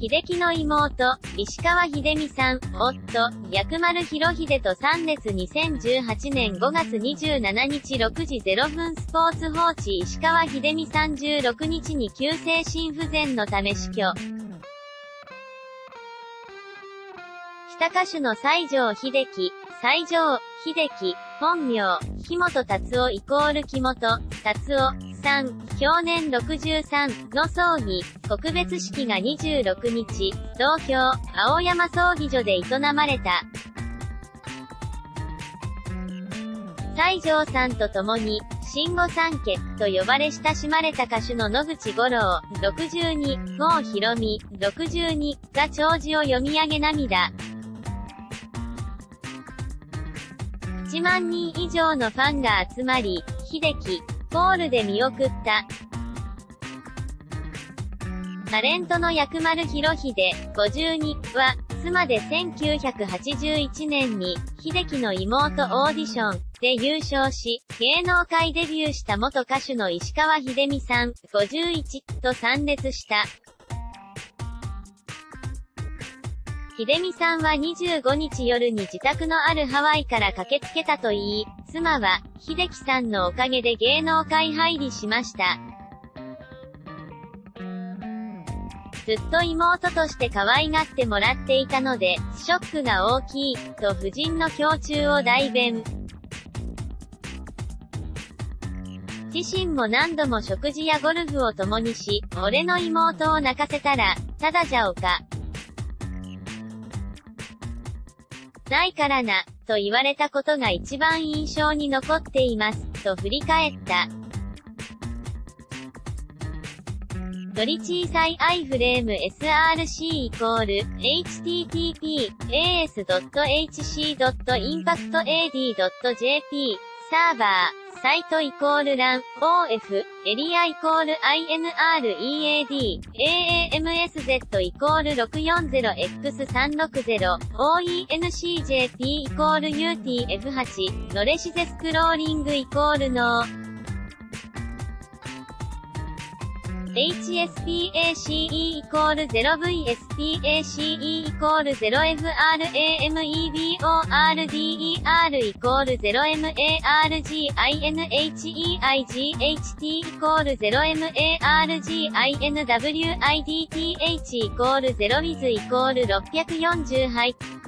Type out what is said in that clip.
秀樹の妹、石川秀美さん、夫、薬丸博秀と参列。2018年5月27日6時0分スポーツ報知。石川秀美さん16日に急性心不全のため死去。下歌手の西城秀樹、西城秀樹、本名、木本達夫木本達夫さん、享年63の葬儀、告別式が26日、東京、青山葬儀所で営まれた。西城さんと共に、新御三家と呼ばれ親しまれた歌手の野口五郎、62、郷ひろみ、62が弔辞を読み上げ涙。1万人以上のファンが集まり、秀樹、コールで見送った。タレントの薬丸博秀、52は、妻で1981年に、秀樹の妹オーディションで優勝し、芸能界デビューした元歌手の石川秀美さん、51と参列した。秀美さんは25日夜に自宅のあるハワイから駆けつけたといい、妻は、秀樹さんのおかげで芸能界入りしました。ずっと妹として可愛がってもらっていたので、ショックが大きい、と夫人の胸中を代弁。自身も何度も食事やゴルフを共にし、俺の妹を泣かせたら、ただじゃおか。ないからな、と言われたことが一番印象に残っています、と振り返った。より小さい iFrame src://as.hc.impactad.jp サーバーサイトLAN OF エリアINREAD AAMSZ=640X360 OENCJP=UTF8 ノレシゼスクローリング=NO HSPACE:0VSPACE=0FRAMEVORDEIGHT=0MARGINWIDTH=0WITH=640